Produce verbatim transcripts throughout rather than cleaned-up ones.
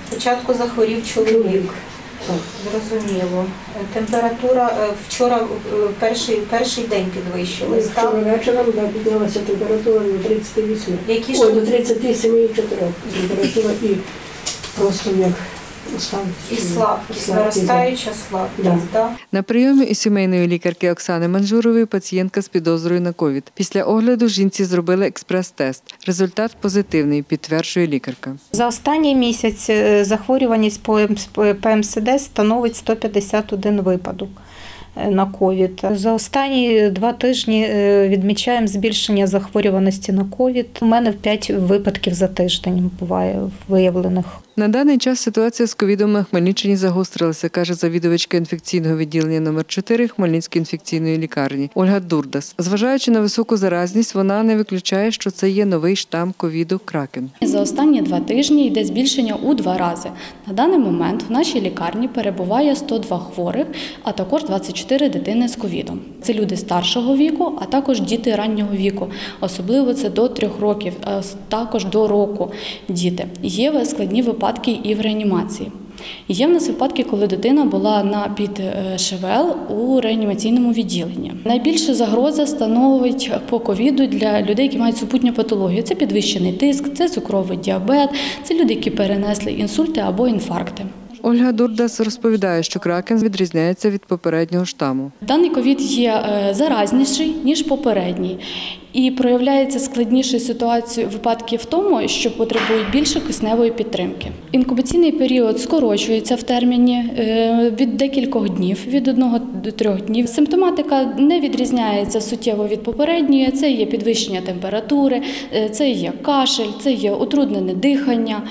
Спочатку захворів чоловік. Зрозуміло. Температура вчора перший, перший день підвищилась, так? Вчора вечором да, піднялася температура до тридцяти восьми. Які Ой, до тридцяти семи цілих чотирьох температура і просто як стан. І слабкість, наростаюча слабкість, так? Да. На прийомі у сімейної лікарки Оксани Манжурової пацієнтка з підозрою на ковід. Після огляду жінці зробили експрес-тест. Результат позитивний, підтверджує лікарка. За останній місяць захворюваність по Пе Ем Се Де становить сто п'ятдесят один випадок на ковід. За останні два тижні відмічаємо збільшення захворюваності на ковід. У мене п'ять випадків за тиждень буває виявлених. На даний час ситуація з ковідом на Хмельниччині загострилася, каже завідувачка інфекційного відділення номер чотири Хмельницької інфекційної лікарні Ольга Дурдас. Зважаючи на високу заразність, вона не виключає, що це є новий штам ковіду «Кракен». За останні два тижні йде збільшення у два рази. На даний момент в нашій лікарні перебуває сто два хворих, а також двадцять чотири дитини з ковідом. Це люди старшого віку, а також діти раннього віку. Особливо це до трьох років, а також до року діти. Є складні випадки і в реанімації. Є в нас випадки, коли дитина була на під Ше Ве Ел у реанімаційному відділенні. Найбільша загроза становить по ковіду для людей, які мають супутню патологію. Це підвищений тиск, це цукровий діабет, це люди, які перенесли інсульти або інфаркти. Ольга Дурдас розповідає, що «Кракен» відрізняється від попереднього штаму. Даний ковід є заразніший, ніж попередній. І проявляється складніша ситуація випадки в тому, що потребують більше кисневої підтримки. Інкубаційний період скорочується в терміні від декількох днів, від одного до трьох днів. Симптоматика не відрізняється суттєво від попередньої. Це є підвищення температури, це є кашель, це є утруднене дихання,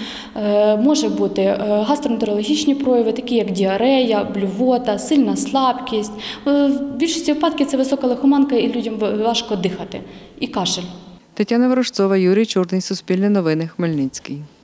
може бути гастроентерологічні прояви, такі як діарея, блювота, сильна слабкість. В більшості випадків це висока лихоманка і людям важко дихати. І кашель. Тетяна Ворожцова, Юрій Чорний, Суспільне новини, Хмельницький.